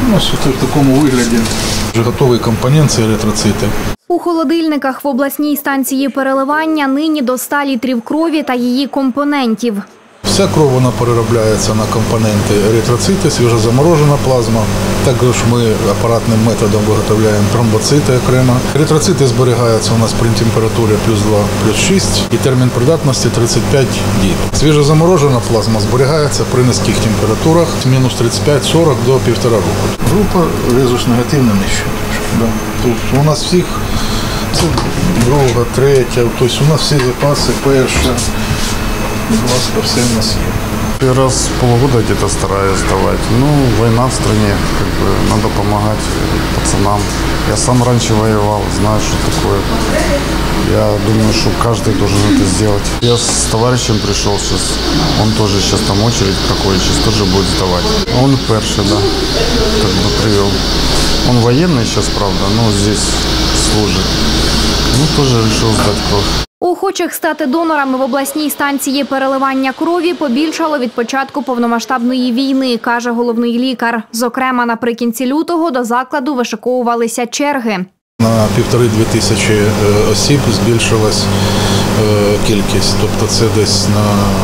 Ось в такому вигляді. Вже готовий компонент – це еритроцити. У холодильниках в обласній станції переливання нині до 100 літрів крові та її компонентів. Вся кров вона переробляється на компоненти еритроцити, свіжозаморожена плазма. Також ми апаратним методом виготовляємо тромбоцити окремо. Еритроцити зберігаються у нас при температурі плюс 2, плюс 6 і термін придатності 35 діб. Свіжозаморожена плазма зберігається при низьких температурах мінус 35-40 до 1,5 року. Група резус-негативна нижче. Тут у нас всіх, це друга, третя, тобто у нас всі запаси, перша. Будь ласка, все у нас є. Первый раз в полгода где-то стараюсь сдавать. Ну, война в стране, надо помогать пацанам. Я сам раньше воевал, знаю, что такое. Я думаю, что каждый должен это сделать. Я с товарищем пришел сейчас, он тоже сейчас там очередь проходит, сейчас тоже будет сдавать. Он перший, да, привел. Он военный сейчас, правда, но здесь служит. Ну, тоже решил сдать кровь. Охочих стати донорами в обласній станції переливання крові побільшало від початку повномасштабної війни, каже головний лікар. Зокрема, наприкінці лютого до закладу вишиковувалися черги. На 1,5–2 тисячі осіб збільшилась кількість, тобто це десь на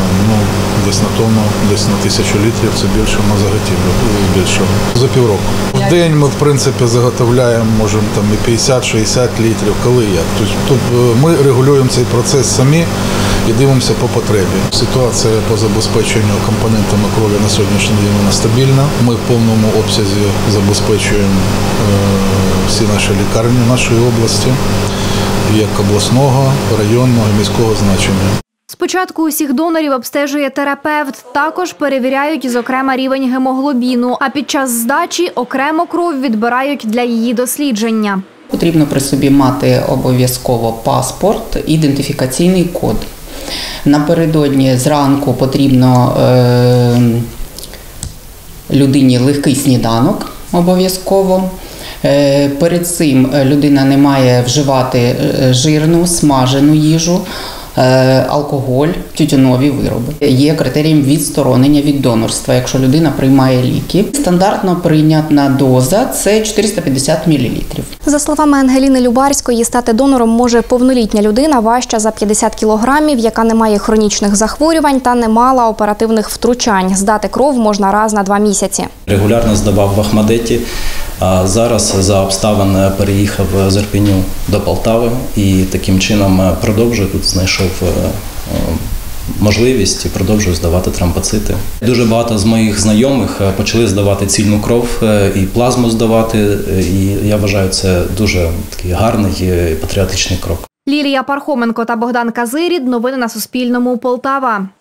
тонну, десь на 1000 літрів, це більше на заготівлю, збільшило. За півроку. В день ми, в принципі, заготовляємо, можемо там і 50-60 літрів, коли як. Тобто ми регулюємо цей процес самі і дивимося по потребі. Ситуація по забезпеченню компонентами крові на сьогоднішній день стабільна. Ми в повному обсязі забезпечуємо всі наші лікарні нашої області, як обласного, районного і міського значення. Спочатку усіх донорів обстежує терапевт. Також перевіряють, зокрема, рівень гемоглобіну. А під час здачі окремо кров відбирають для її дослідження. Потрібно при собі мати обов'язково паспорт, ідентифікаційний код. Напередодні зранку потрібно людині легкий сніданок обов'язково. Перед цим людина не має вживати жирну, смажену їжу, алкоголь, тютюнові вироби. Є критерієм відсторонення від донорства, якщо людина приймає ліки. Стандартно прийнятна доза – це 450 мл. За словами Ангеліни Любарської, стати донором може повнолітня людина важча за 50 кілограмів, яка не має хронічних захворювань та не мала оперативних втручань. Здати кров можна раз на 2 місяці. Регулярно здавав в Ахмадиті, а зараз за обставин переїхав з Ірпеню до Полтави і таким чином продовжую, тут знайшов можливість і продовжую здавати тромбоцити. Дуже багато з моїх знайомих почали здавати цільну кров і плазму здавати, і я вважаю, це дуже такий гарний і патріотичний крок. Лілія Пархоменко та Богдан Казирід. Новини на Суспільному. Полтава.